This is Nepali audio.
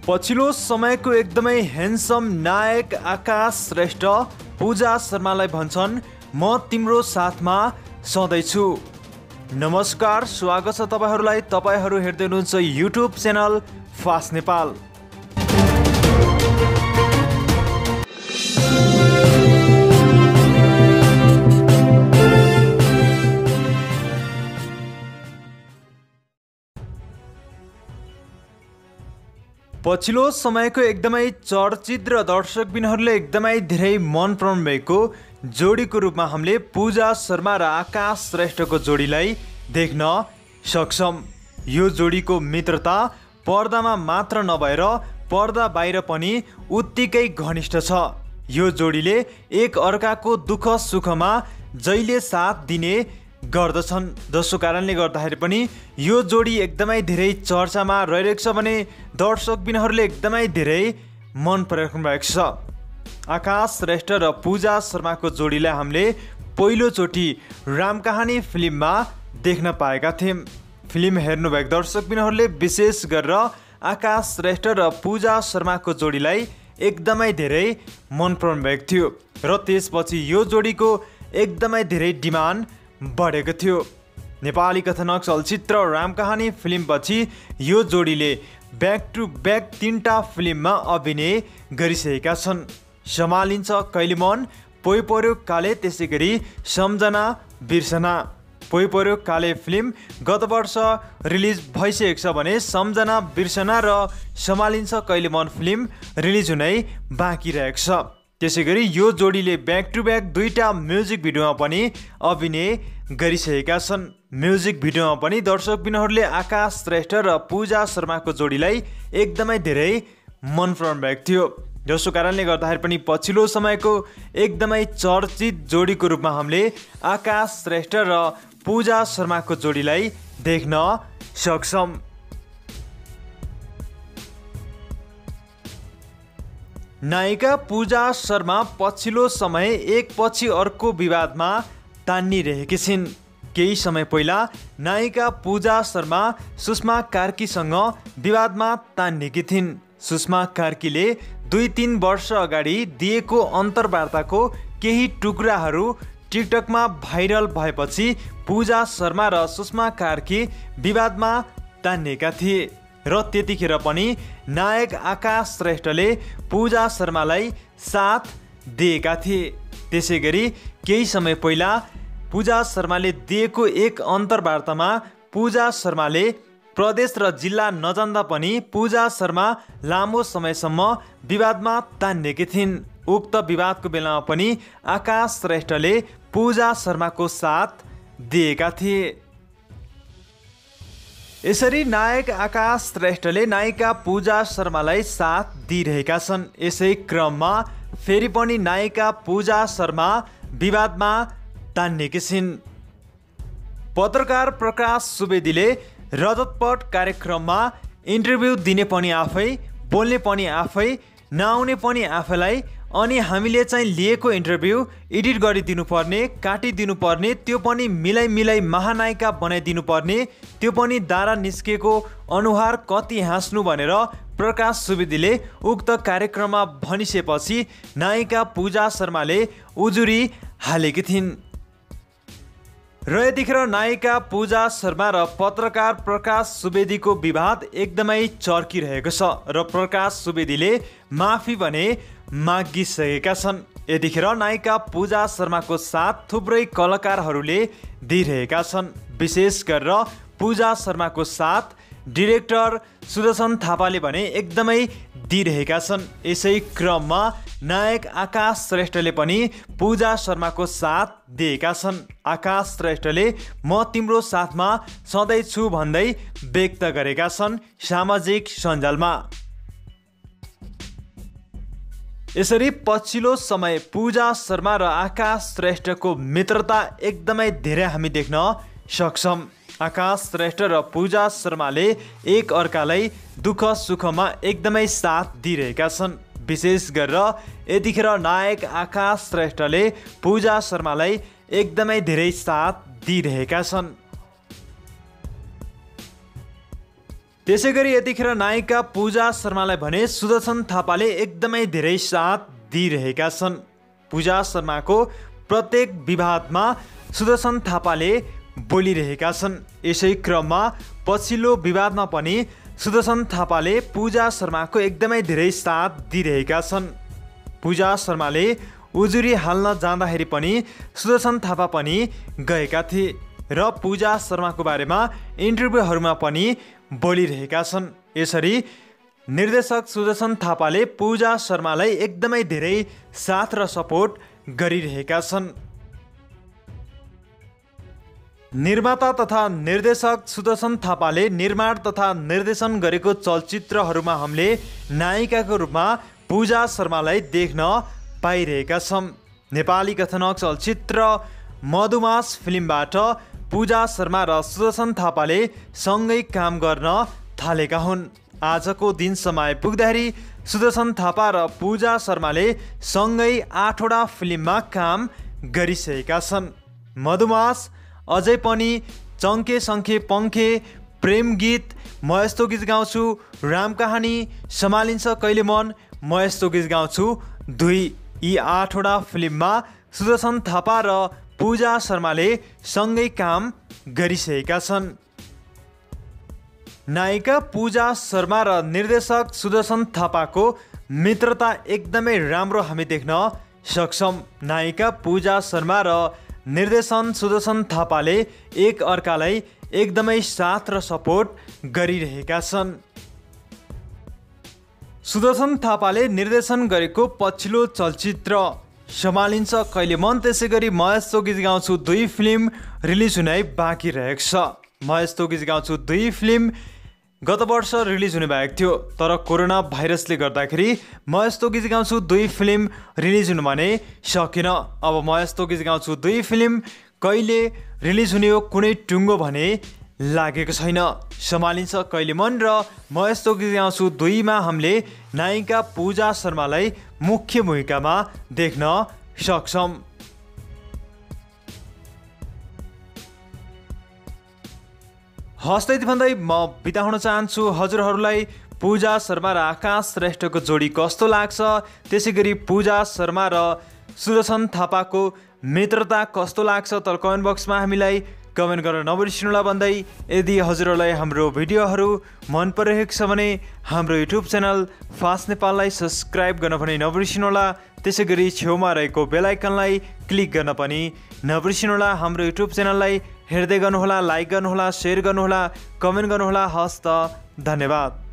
पछिल्लो समयको एकदमै ह्यान्डसम नायक आकाश श्रेष्ठ पूजा शर्मालाई भन्छन् म तिम्रो साथमा सधैँ छु। नमस्कार, स्वागत छ तपाईहरूलाई। तपाईहरू हेर्दै हुनुहुन्छ युट्युब च्यानल फास्ट नेपाल। पछिल्लो समयको एकदमै चर्चित र दर्शकबिनहरूले एकदमै धेरै मन पराउनु भएको जोडीको रूपमा हामीले पूजा शर्मा र आकाश श्रेष्ठको जोडीलाई देख्न सक्छौँ। यो जोडीको मित्रता पर्दामा मात्र नभएर पर्दा बाहिर पनि उत्तिकै घनिष्ठ छ। यो जोडीले एक अर्काको दुःख सुखमा जहिले साथ दिने गर्दछन्, जसको कारणले गर्दाखेरि पनि यो जोडी एकदमै धेरै चर्चामा रहिरहेको छ भने दर्शकबिनहरूले एकदमै धेरै मन पराइराख्नु भएको छ। आकाश श्रेष्ठ र पूजा शर्माको जोडीलाई हामीले पहिलोचोटि रामकहानी फिल्ममा देख्न पाएका थियौँ। फिल्म हेर्नुभएको दर्शकबिनहरूले विशेष गरेर आकाश श्रेष्ठ र पूजा शर्माको जोडीलाई एकदमै धेरै मन पराउनु भएको थियो र त्यसपछि यो जोडीको एकदमै धेरै डिमान्ड बढेको थियो। नेपाली कथानक चलचित्र रामकहानी फिल्मपछि यो जोडीले ब्याक टु ब्याक 3टा फिल्ममा अभिनय गरिसकेका छन्। सम्हालिन्छ कहिले मन, पोइ पर्यो काले, त्यसै गरी सम्झना बिर्सना। पोइ पर्यो काले फिल्म गत वर्ष रिलिज भइसकेको छ भने सम्झना बिर्सना र सम्हालिन्छ कहिले मन फिल्म रिलिज हुनै बाँकी रहेको छ। त्यसै गरी यो जोडीले ब्याक टु ब्याक 2टा म्युजिक भिडियोमा पनि अभिनय गरिसकेका छन्। म्युजिक भिडियोमा पनि दर्शकबिनहरूले आकाश श्रेष्ठ र पूजा शर्माको जोडीलाई एकदमै धेरै मन पराउनु भएको थियो, जसको कारणले गर्दाखेरि पनि पछिल्लो समयको एकदमै चर्चित जोडीको रूपमा हामीले आकाश श्रेष्ठ र पूजा शर्माको जोडीलाई देख्न सक्छौँ। नायिका पूजा शर्मा पछिल्लो समय एकपछि अर्को विवादमा तान्निरहेकी छिन्। केही समय पहिला नायिका पूजा शर्मा सुषमा कार्कीसँग विवादमा तान्नेकी थिइन्। सुषमा कार्कीले 2-3 वर्ष अगाडि दिएको अन्तर्वार्ताको केही टुक्राहरू टिकटकमा भाइरल भएपछि पूजा शर्मा र सुषमा कार्की विवादमा तान्नेका थिए र त्यतिखेर पनि नायक आकाश श्रेष्ठले पूजा शर्मालाई साथ दिएका थिए। त्यसै गरी केही समय पहिला पूजा शर्माले दिएको एक अन्तर्वार्तामा पूजा शर्माले प्रदेश र जिल्ला नजान्दा पनि पूजा शर्मा लामो समयसम्म विवादमा तान्नेकी थिइन्। उक्त विवादको बेलामा पनि आकाश श्रेष्ठले पूजा शर्माको साथ दिएका थिए। यसरी नायक आकाश श्रेष्ठले नायिका पूजा शर्मालाई साथ दिइरहेका छन्। यसै क्रममा फेरि पनि नायिका पूजा शर्मा विवादमा तान्नेकी छिन्। पत्रकार प्रकाश सुवेदीले रजतपट कार्यक्रममा इन्टरभ्यू दिने पनि आफै, बोल्ने पनि आफै, नआउने पनि आफैलाई, अनि हामीले चाहिँ लिएको इन्टरभ्यू एडिट गरिदिनु पर्ने, काटिदिनु पर्ने, त्यो पनि मिलाई महानायिका बनाइदिनु पर्ने, त्यो पनि दारा निस्केको अनुहार कति हाँस्नु भनेर प्रकाश सुवेदीले उक्त कार्यक्रममा भनिसकेपछि नायिका पूजा शर्माले उजुरी हालेकी थिइन्। र यतिखेर नायिका पूजा शर्मा र पत्रकार प्रकाश सुवेदीको विवाद एकदमै चर्किरहेको छ र प्रकाश सुवेदीले माफी भने मागिसकेका छन्। यतिखेर नायिका पूजा शर्माको साथ थुप्रै कलाकारहरूले दिइरहेका छन्। विशेष गरेर पूजा शर्माको साथ डिरेक्टर सुदर्शन थापाले भने एकदमै दिइरहेका छन्। यसै क्रममा नायक आकाश श्रेष्ठले पनि पूजा शर्माको साथ दिएका छन्। आकाश श्रेष्ठले म तिम्रो साथमा सधैँ छु भन्दै व्यक्त गरेका छन् सामाजिक सञ्जालमा। यसरी पछिल्लो समय पूजा शर्मा र आकाश श्रेष्ठको मित्रता एकदमै धेरै हामी देख्न सक्छौँ। आकाश श्रेष्ठ र पूजा शर्माले एक अर्कालाई दुःख सुखमा एकदमै साथ दिइरहेका छन्। विशेष गरेर यतिखेर नायक आकाश श्रेष्ठले पूजा शर्मालाई एकदमै धेरै साथ दिइरहेका छन्। त्यसैगरी यतिखेर नायिका पूजा शर्मालाई भने सुदर्शन थापाले एकदमै धेरै साथ दिइरहेका छन्। पूजा शर्माको प्रत्येक विवादमा सुदर्शन थापाले बोलिरहेका छन्। यसै क्रममा पछिल्लो विवादमा पनि सुदर्शन थापाले पूजा शर्माको एकदमै धेरै साथ दिइरहेका छन्। पूजा शर्माले उजुरी हाल्न जाँदाखेरि पनि सुदर्शन थापा पनि गएका थिए र पूजा शर्माको बारेमा इन्टरभ्यूहरूमा पनि बोलिरहेका छन्। यसरी निर्देशक सुदर्शन थापाले पूजा शर्मालाई एकदमै धेरै साथ र सपोर्ट गरिरहेका छन्। निर्माता तथा निर्देशक सुदर्शन थापाले निर्माण तथा निर्देशन गरेको चलचित्रहरूमा हामीले नायिकाको रूपमा पूजा शर्मालाई देख्न पाइरहेका छौँ। नेपाली कथानक चलचित्र मधुमास फिल्मबाट पूजा शर्मा र सुदर्शन थापाले सँगै काम गर्न थालेका हुन्। आजको दिनसम्म आइपुग्दाखेरि सुदर्शन थापा र पूजा शर्माले सँगै 8वटा फिल्ममा काम गरिसकेका छन्। मधुमास, अझै पनि चङ्के सङ्खे पङ्खे, प्रेम गीत, म यस्तो गीत गाउँछु, राम कहानी, सम्हालिन्छ कहिले मन, म यस्तो गीत गाउँछु 2, यी 8वटा फिल्ममा सुदर्शन थापा र पूजा शर्माले सँगै काम गरिसकेका छन्। नायिका पूजा शर्मा र निर्देशक सुदर्शन थापाको मित्रता एकदमै राम्रो हामी देख्न सक्छौँ। नायिका पूजा शर्मा र निर्देशन सुदर्शन थापाले एक अर्कालाई एकदमै साथ र सपोर्ट गरिरहेका छन्। सुदर्शन थापाले निर्देशन गरेको पछिल्लो चलचित्र सम्हालिन्छ कहिले मन, त्यसै गरी म यस्तो गीत गाउँछु 2 फिल्म रिलिज हुनै बाँकी रहेको छ। म यस्तो गीत गाउँछु 2 फिल्म गत वर्ष रिलिज हुने भएको थियो, तर कोरोना भाइरसले गर्दाखेरि म यस्तो गीत गाउँछु 2 फिल्म रिलिज हुनु भने सकेन। अब म यस्तो गीत गाउँछु 2 फिल्म कहिले रिलिज हुने हो कुनै टुङ्गो भने लागेको छैन। सम्हालिन्छ कहिले मन र म यस्तो गीत गाउँछु 2 मा हामीले नायिका पूजा शर्मालाई मुख्य भूमिकामा देख्न सक्छौँ। हस्दै भन्दै म बिदा हुन चाहन्छु। हजुरहरूलाई पूजा शर्मा र आकाश श्रेष्ठको जोडी कस्तो लाग्छ, त्यसै गरी पूजा शर्मा र सुदर्शन थापाको मित्रता कस्तो लाग्छ, तर कमेन्ट बक्समा हामीलाई कमेन्ट गर्न नबिर्सिनुहोला भन्दै, यदि हजुरहरूलाई हाम्रो भिडियोहरू मन परिरहेको छ भने हाम्रो युट्युब च्यानल फास्ट नेपाललाई सब्सक्राइब गर्न पनि नबिर्सिनुहोला। त्यसै गरी छेउमा रहेको बेल आइकनलाई क्लिक गर्न पनि नबिर्सिनुहोला। हाम्रो युट्युब च्यानललाई हेर्दै गर्नुहोला, लाइक गर्नुहोला, सेयर गर्नुहोला, कमेन्ट गर्नुहोला। हस्त धन्यवाद।